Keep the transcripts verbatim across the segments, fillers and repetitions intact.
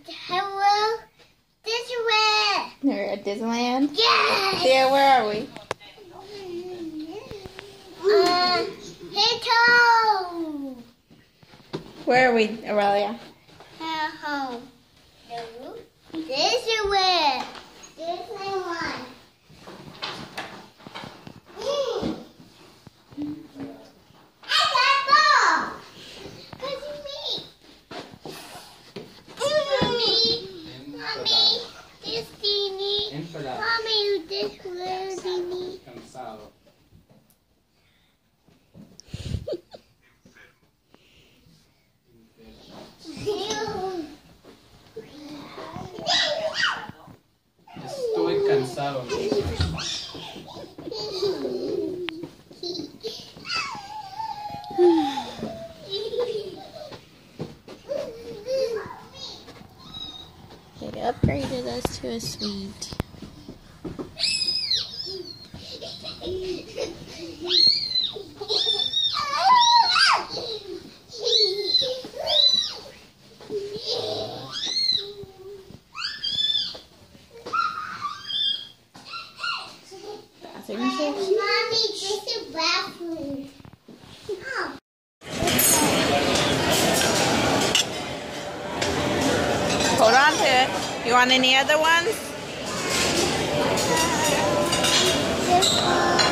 Hello, Disneyland. We're at Disneyland? Yes. Pier, where are we? Uh, Hito. Where are we, Aurelia? At home. No. Disneyland. Disneyland. Mm. I got ball. Cause of me. Mommy. Mommy. Disney. Mommy, you Disney. Cansado. Estoy cansado. They upgraded us to a suite. Mommy, this is bathroom. Oh. Hold on to it. You want any other ones? This one.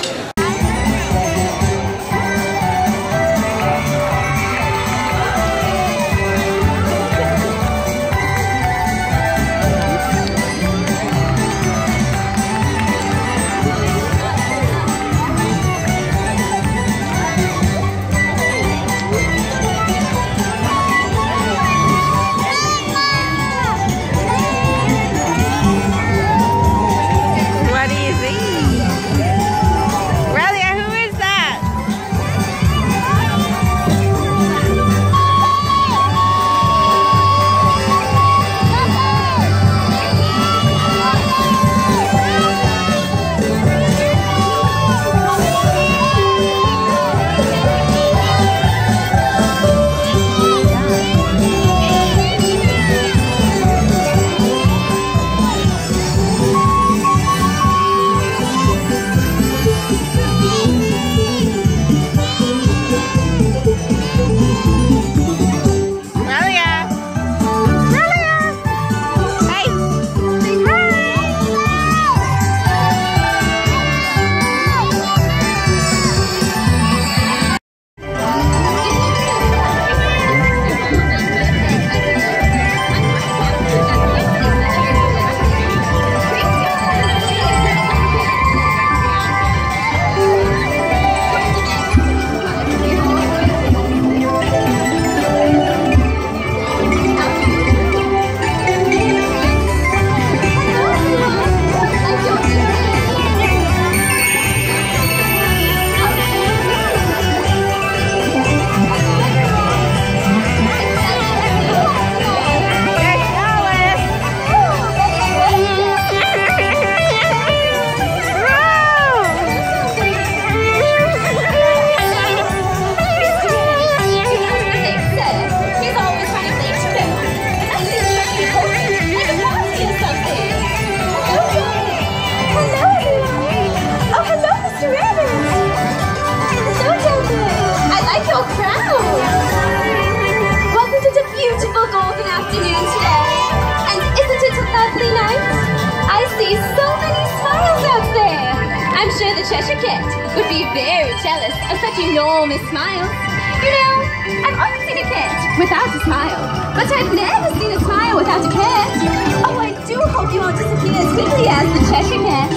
The Cheshire Cat would be very jealous of such enormous smiles. You know, I've often seen a cat without a smile, but I've never seen a smile without a cat. Oh, I do hope you won't disappear as quickly as the Cheshire Cat.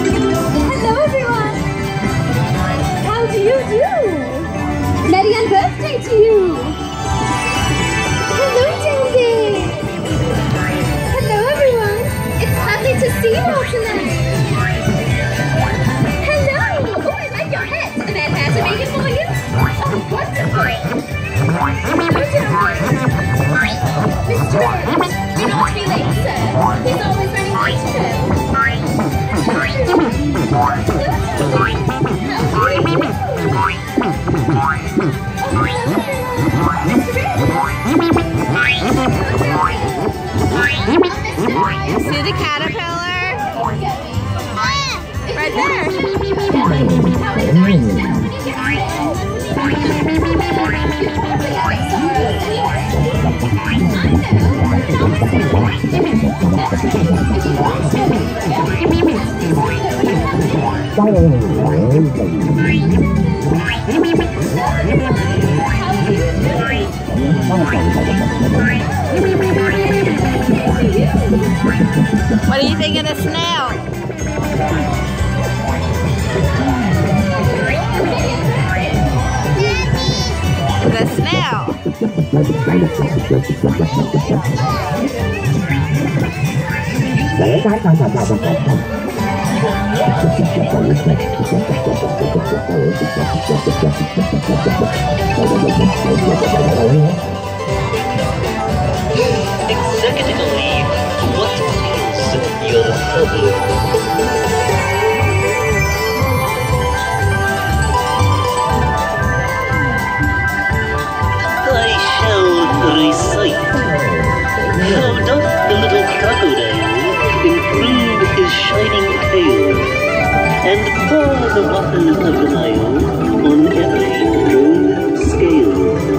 Hello, everyone. How do you do? Merry birthday to you. Hello, Daisy. Hello, everyone. It's lovely to see you all tonight. The man has to make it for you. Oh, wonderful. Mister Ed, do not be late, sir. He's always running late to go. How do you do? See the caterpillar? Right there. What do you think of the snail? The snail. Executively, what is your problem? I shall recite. How doth the little crocodile improve his shining tail, and pour the waters of the Nile on every known scale?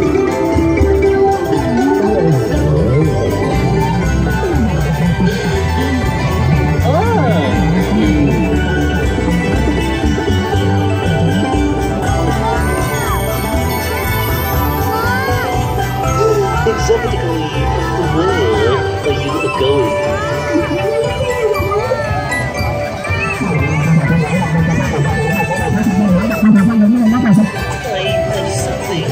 Exotically, where are you going? I have something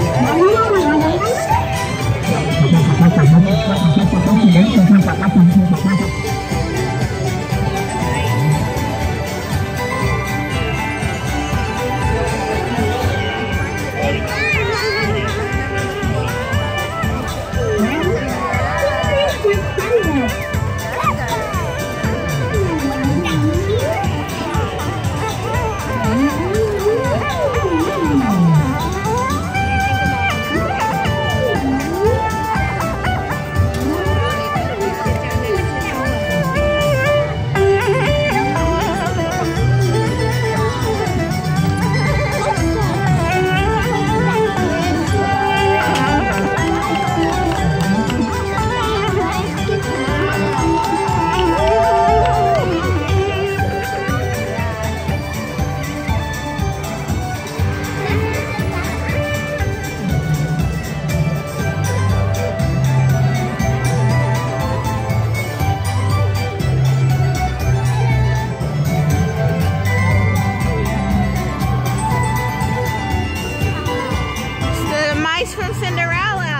From Cinderella.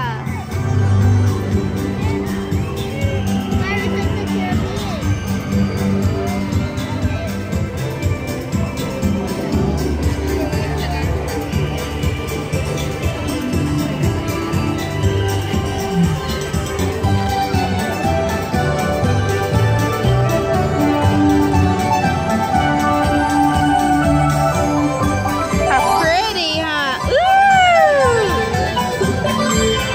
How pretty, huh? Ooh!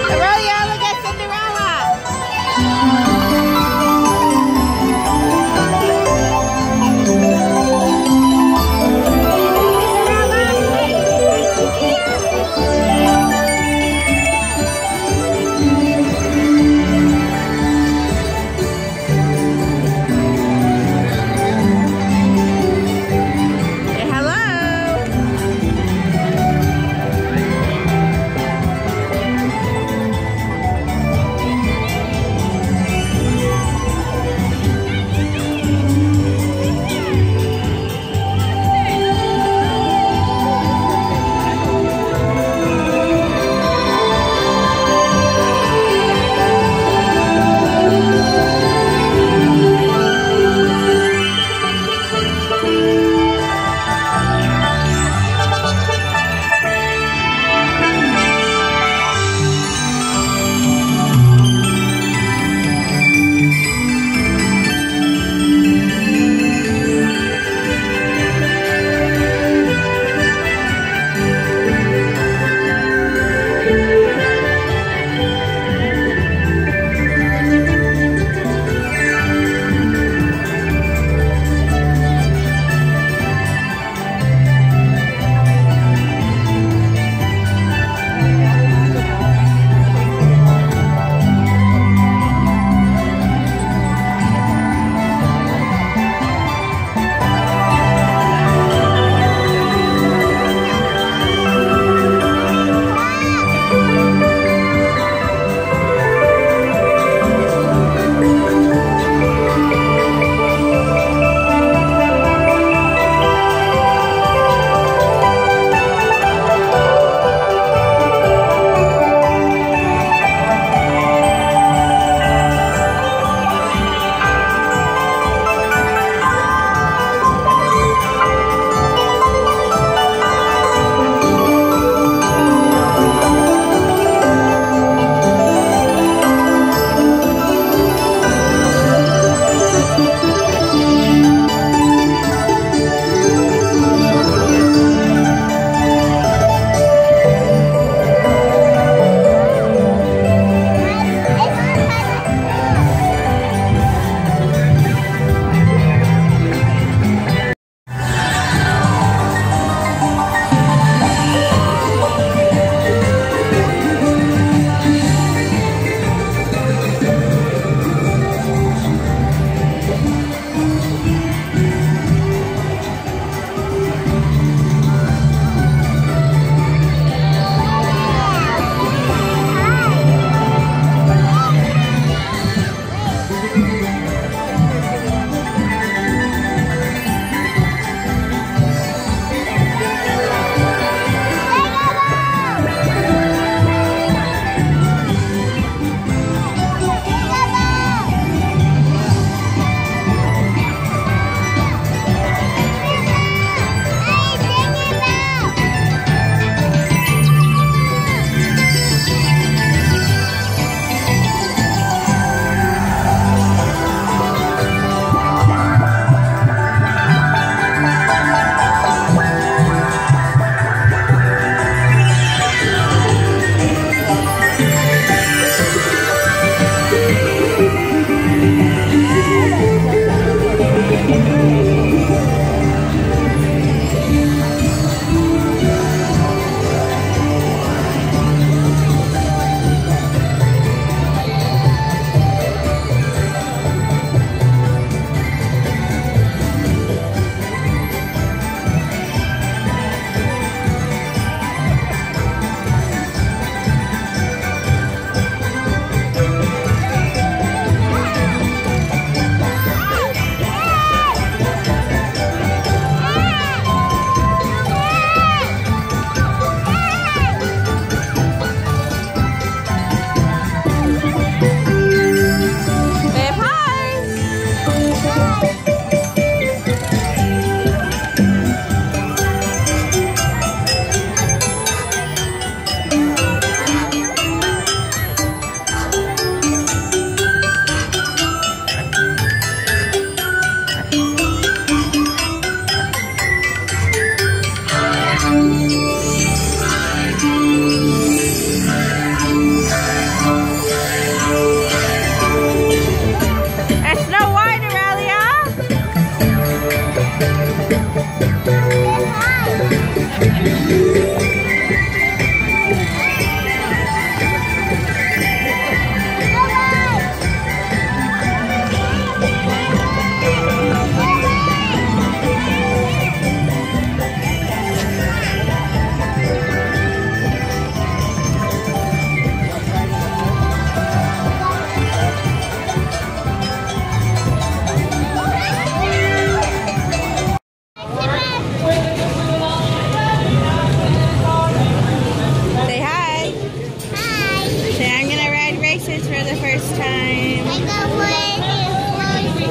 for the first time. I got one for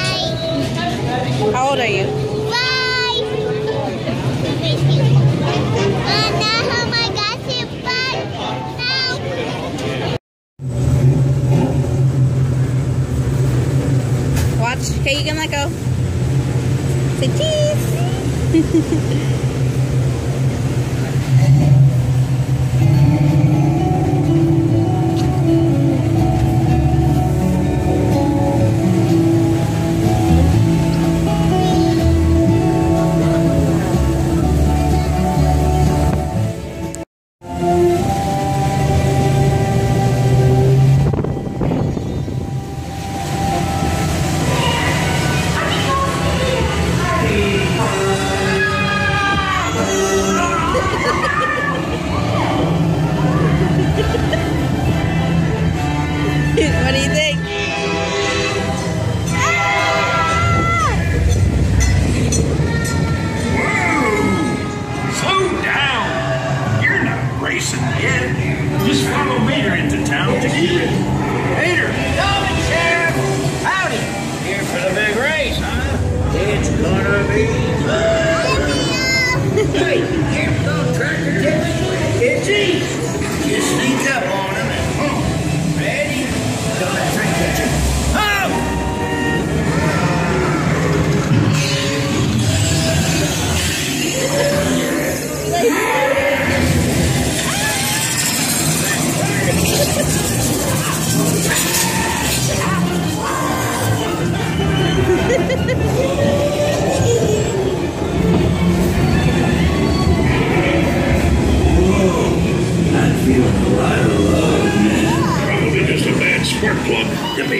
How old are you? five. And now I got it back now. Watch. Okay, you can let go. Say cheese. What do you think? Slow down! You're not racing yet. Just follow Mater into town to get ready. Mater! Coming, Sheriff! Howdy! Here for the big race, huh? It's gonna be fun! Hey, here we go, tractor tipping. It's easy. Just sneak up on him and boom. Ready? Come back, drink catcher. Up! I'm feeling a lot of love, man. Probably just a bad spark plug to me.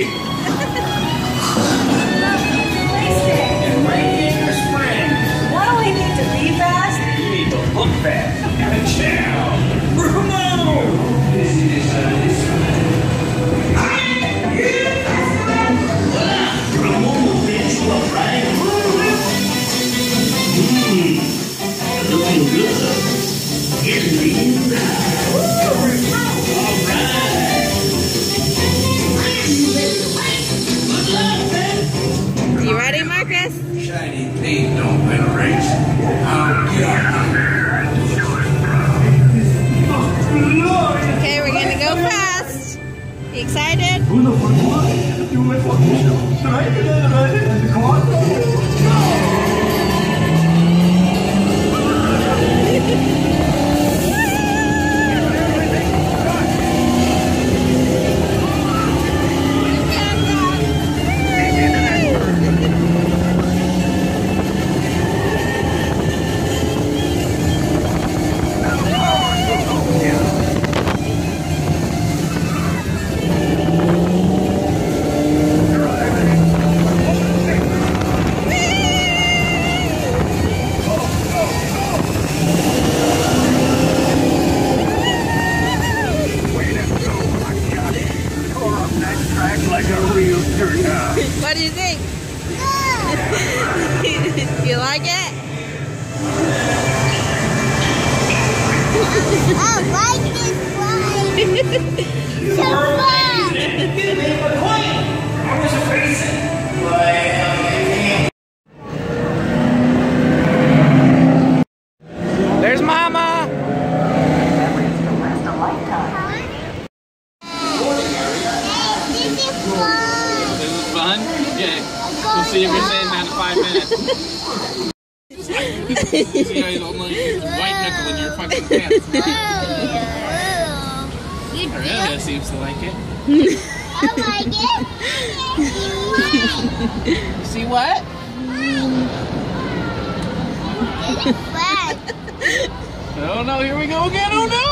And right in your spring. Why do we need to be fast? You need to look fast. Ciao! Bruno! Bruno, bitch, look right. Mmm, looking good. Isn't he? All right. Good luck, man. You ready, Marcus? Shiny Pete don't win a race. I'll get out there. Okay, we're gonna go fast. You excited? What do you think? You like it? I like this one. So fun. Give me a coin. I was racing. There's Mama. This is fun. This is fun? Okay. We'll see if you're saying that in five minutes. See how he's only white knuckle in your fucking pants. You Aurelia seems to like it. I like it. You see what? It's fun. Oh no, here we go again. Oh no!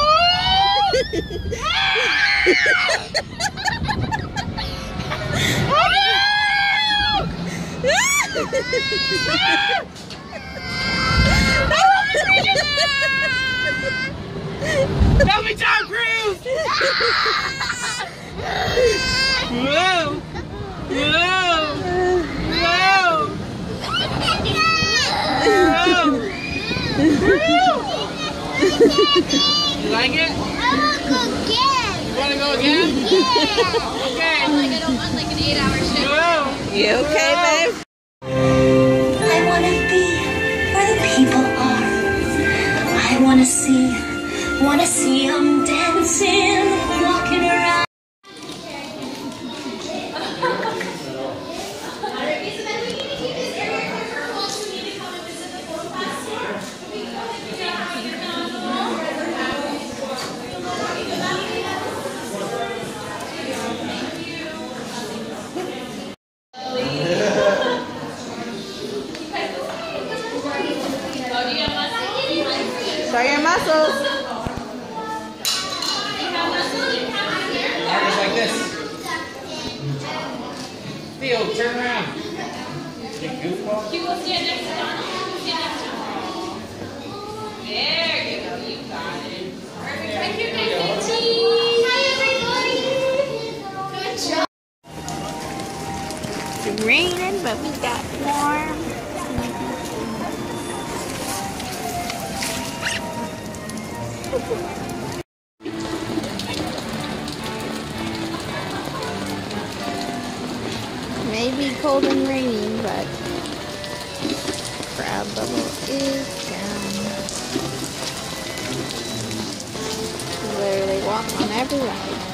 Tell me, Tom Cruise! Whoa! Whoa! Whoa! You like it? I want to go again. You want to go again? Yeah. Okay. Like I don't want like an eight hour shift. You okay, babe? I want to be where the people are. I want to see, want to see them dancing, walking around. Show your muscles. Just like this. Theo, turn around. You goofball. You will stand next to Donald. Stand next to him. There you go. You got it. Perfect. Right here, my cheese. Hi, everybody. Good job. It's raining, but we got warm. Maybe cold and rainy, but crowd level is down. Literally walk on every ride.